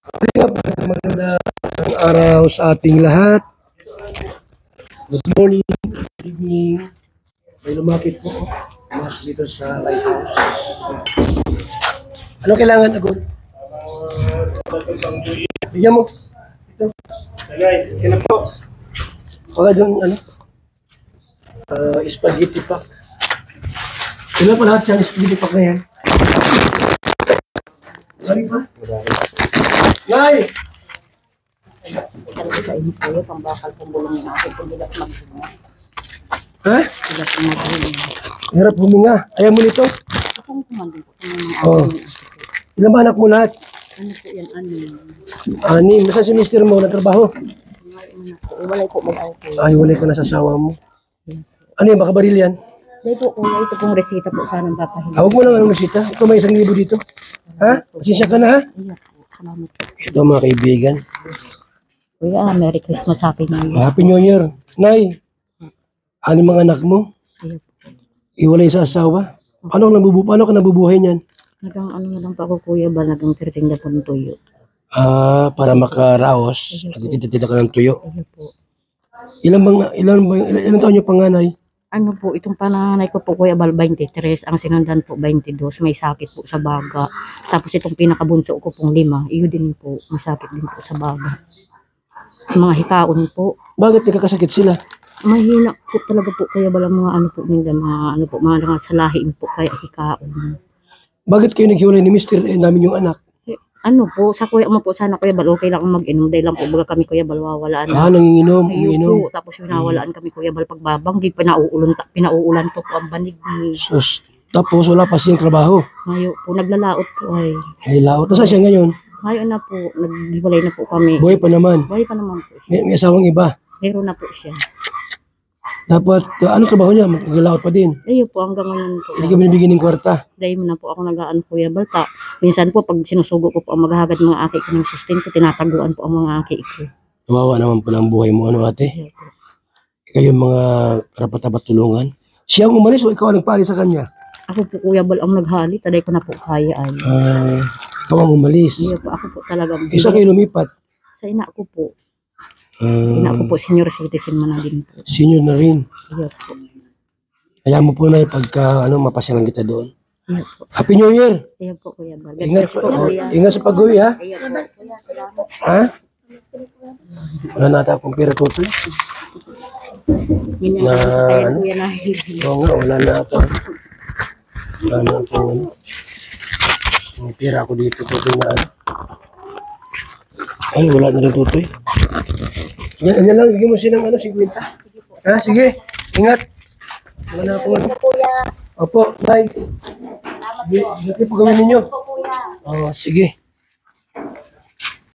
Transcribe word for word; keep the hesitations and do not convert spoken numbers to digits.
Magandang araw sa ating lahat. Good morning, good evening. May lumapit po mas dito sa lighthouse. Ano kailangan agad? Bigyan mo. Ito. Tagay, sino po? Baka doon, ano? Uh, spaghetti pack. Sino pa lahat siyang spaghetti pack na yan? Lari pa? Nay! Talaga sa inyo po yun, pang bakal pong bulong yung akin, kung bilat magbuha. Ha? Bilat magbuha. Hirap huminga. Ayaw mo nito? Akong kumandun po. Oo. Oh. Ilan ba anak mo lahat? Ano po yan, ano? Ani, nasa si mister mo, nagtrabaho? Iwalay po mag-out po. Ay, walay ka na sa asawa mo. Ano yan, baka baril yan? Dahil po, kuya, ito pong resita po, sanang papahin. Hawag mo lang anong resita. Ito may isang libo dito. Ha? Pasensya ka na ha? Iya po, salamat po. Ito mga kaibigan. Kuya, Merry Christmas, Happy New Year. Happy New Year. Nay, ano mga anak mo? Iya po. Iwalay sa asawa? Paano, nabubu paano ka nabubuhay niyan? Nagang ano na lang pa ako, kuya, ba nagang thirteen na po ng tuyo. Ah, para makaraos, nagtititida ka ng tuyo. Iya po. Ilan bang, ilan bang, ilan, ilan taon yung panganay? Ano po, itong pananay ko po, kuya, bal twenty-three, ang sinundan po twenty-two, may sakit po sa baga. Tapos itong pinakabunso ko pong lima, iyo din po, masakit din po sa baga. Mga hikaon po. Bakit nagkakasakit sila? Mahina po talaga po, kaya bala mga ano po nila, mga ano po, mga mga salahin po, kaya hikaon. Bakit kayo naghiwalay ni mister eh, namin yung anak? Eh, ano po, sa kuya mo po, sana kuya bal, okay lang akong mag-inom, dahil lang po, baga kami kuya bal, wawalaan. Ah, nanginginom, Ayun umiinom. po, tapos winawalaan kami kuya bal, pagbabang, di pinauulan, pinauulan to po ang banig ni. Sus, tapos wala pa siyang trabaho. Ngayon po, naglalaot po ay. Hilaot. Nasaan siya ngayon? Ngayon na po, naghiwalay na po kami. Buhay pa naman. Buhay pa naman po siya. May, may asawang iba. Meron na po siya. Dapat, uh, ano trabaho niya? Maglaot pa din. Ayun po, hanggang ngayon po. Hindi ka binibigyan ng kwarta. Dahil mo na po ako nag-ano kuya balta. Minsan po, pag sinusugo ko po ang maghahagad mga aki ko ng sustento, tinataguan po ang mga aki ko. Kawawa naman pala ang buhay mo, ano ate? Ayun po. Kayo mga karapat-dapat tulungan. Siya ang umalis o ikaw ang nagpali sa kanya? Ako po kuya bal ang naghali, taday ko na po kaya ay. Ah, ikaw ang umalis. Ayun po, ako po talaga. Isa kayo lumipat. Sa ina ko po. Ah, Ina ko po, senior citizen man na din po. senior na rin. Ayun po. Kaya mo po na pagka ano, mapasyalan kita doon. Ayun po. Happy New Year! Ayun po kuya bal. Ingat, po oh, kuya. ingat sa pag-uwi ha? Ayun po. Kuya, salamat. Ha? Wala nata akong pera tutoy. Ganyan Na, na, kaya ano? kuya na. Oo nga, wala na ako. Wala na ako. Ano. May pera ako dito. Tutoy na ano. Ay, wala na rin tutoy. Yan, yan lang, bigyan mo siya ng ano, fifty. Ha, sige. Ingat. Wala na ako. Ano. Opo, bye. Sige, sige po gawin ninyo. Oo, sige.